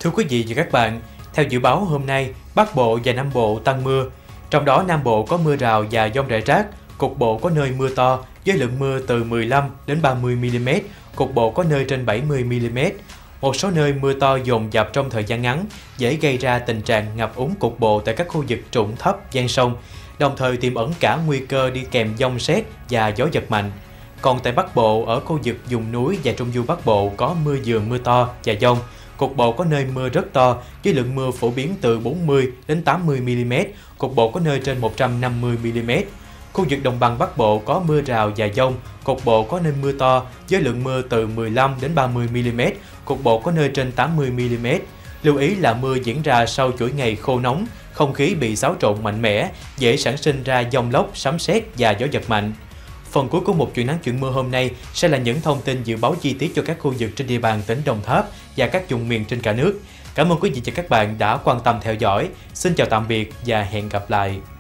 Thưa quý vị và các bạn, theo dự báo hôm nay, Bắc Bộ và Nam Bộ tăng mưa. Trong đó Nam Bộ có mưa rào và dông rải rác, cục bộ có nơi mưa to với lượng mưa từ 15 đến 30 mm, cục bộ có nơi trên 70 mm. Một số nơi mưa to dồn dập trong thời gian ngắn, dễ gây ra tình trạng ngập úng cục bộ tại các khu vực trũng thấp ven sông, đồng thời tiềm ẩn cả nguy cơ đi kèm dông sét và gió giật mạnh. Còn tại Bắc Bộ, ở khu vực vùng núi và Trung du Bắc Bộ có mưa vừa mưa to và dông. Cục bộ có nơi mưa rất to với lượng mưa phổ biến từ 40 đến 80 mm, cục bộ có nơi trên 150 mm. Khu vực đồng bằng Bắc Bộ có mưa rào và dông, cục bộ có nơi mưa to với lượng mưa từ 15 đến 30 mm, cục bộ có nơi trên 80 mm. Lưu ý là mưa diễn ra sau chuỗi ngày khô nóng, không khí bị xáo trộn mạnh mẽ, dễ sản sinh ra dông lốc, sấm sét và gió giật mạnh. Phần cuối của một chuyện nắng chuyện mưa hôm nay sẽ là những thông tin dự báo chi tiết cho các khu vực trên địa bàn tỉnh Đồng Tháp và các vùng miền trên cả nước. Cảm ơn quý vị và các bạn đã quan tâm theo dõi. Xin chào tạm biệt và hẹn gặp lại.